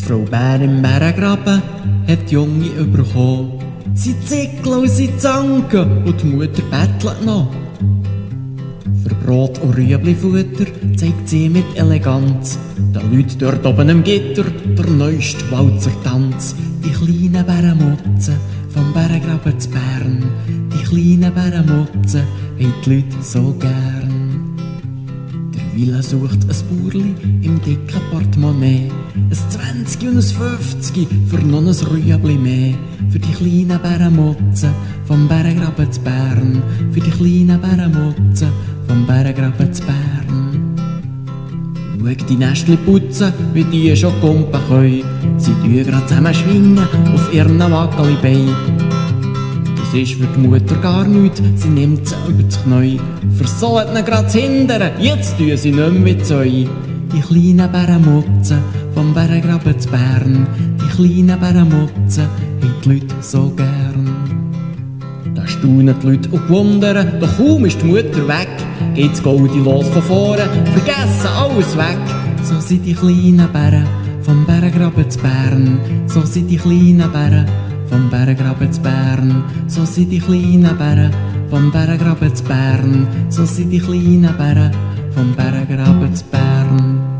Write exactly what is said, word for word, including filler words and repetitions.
Frau Bär im Bärengraben hat die Junge überkommen. Sie zickeln und sie zanken und die Mutter bettelt noch. Für Brot und Rüeblifutter zeigt sie mit Eleganz den Leuten dort oben am Gitter der neueste Walzertanz. Die kleinen Bärenmutzen vom Bärengraben zu Bern, die kleinen Bärenmutzen haben die Leute so gern. Der Wille sucht ein Burli im dicken Portemonnaie, ein Zwanzig und ein Fünfzig für noch ein Rüebli mehr. Für die kleinen Bärenmutzen vom Bärengraben zu Bern, für die kleinen Bärenmutzen vom Bärengraben zu Bern. Schau die Nestli putzen, wie die schon kumpen können. Sie tun grad zusammen schwingen auf ihren Wackeli-Beinen. Das ist für die Mutter gar nichts, sie nimmt sie über das Knie. Versollt ihn grad zu hindern, jetzt tun sie nicht mehr wie Zeu. Die kleinen Bärenmutzen vom Bärengraben zu Bern, die kleinen Bärenmutzen haben die Leute so gern. Da staunen die Leute und wundern, doch kaum ist die Mutter weg, geht's Goldi los von vorne, vergessen alles weg. So sind die kleinen Bären vom Bärengraben zu Bern, so sind die kleinen Bären vom Bärengraben zu Bern, so sind die kleinen Bären vom Bärengraben zu Bern, so sind die kleinen Bären vom Bärengraben zu Bern.